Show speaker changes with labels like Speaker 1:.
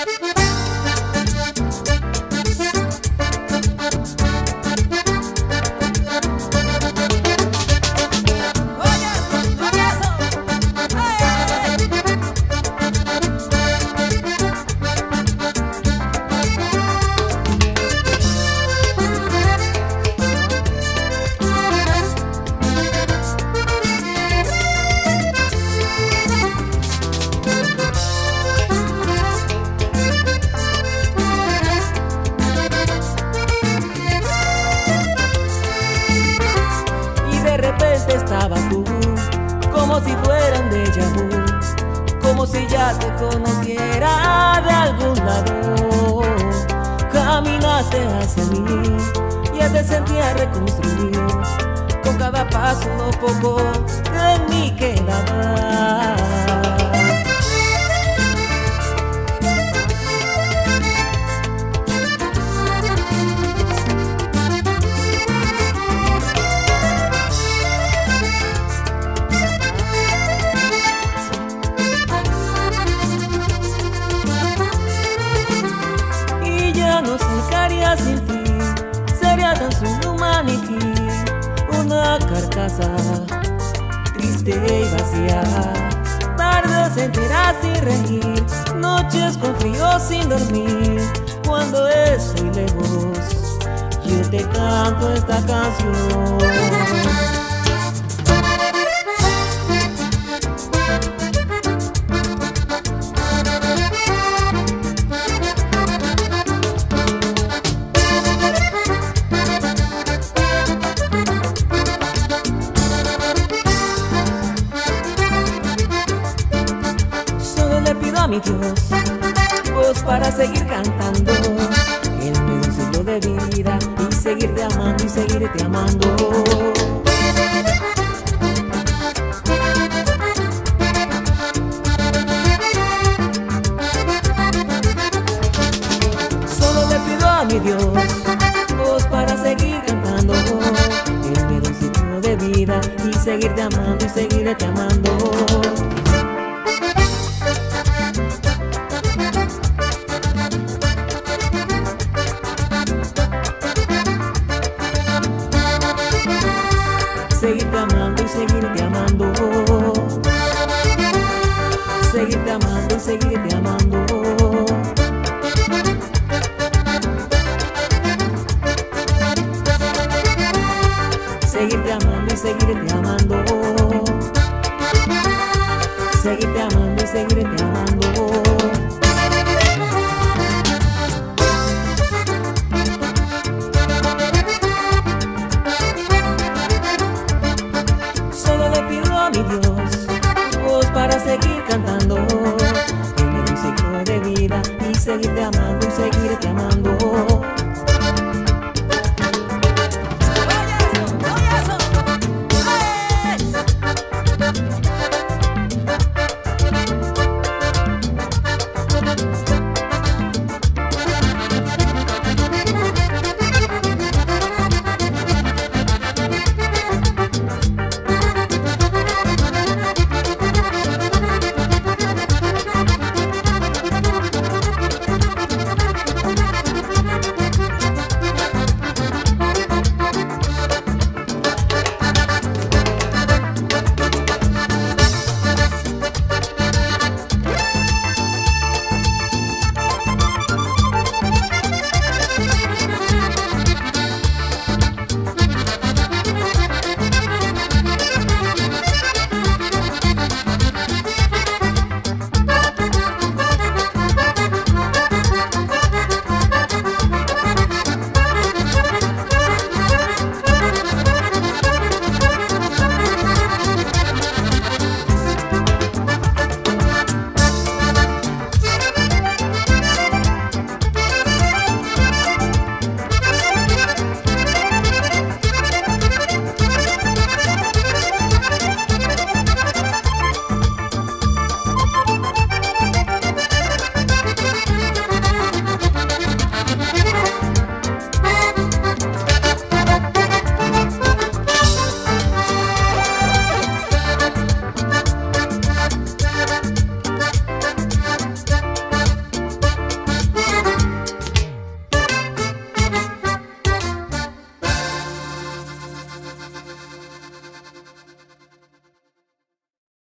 Speaker 1: Estabas tú, como si fuera un déjà vu, como si ya te conociera de algún lado. Caminaste hacia mí, ya te sentía reconstruir, con cada paso lo poco que en mí quedaba. No sé qué haría sin ti, sería tan solo un maniquí, una carcasa triste y vacía. Tardes enteras sin reír, noches con frío sin dormir. Cuando estoy lejos, yo te canto esta canción. A mi Dios, voz para seguir cantando, que Él me dio un siglo de vida y seguirte amando y seguirte amando. Solo le pido a mi Dios, voz para seguir cantando, que Él me dio un siglo de vida y seguirte amando y seguirte amando. Seguirte amando y seguirte amando, seguirte amando y seguirte amando. Seguirte amando y seguirte amando, seguirte amando y seguirte amando. Mi Dios, voz para seguir cantando, que me dio un siglo de vida y seguirte amando y seguirte amando.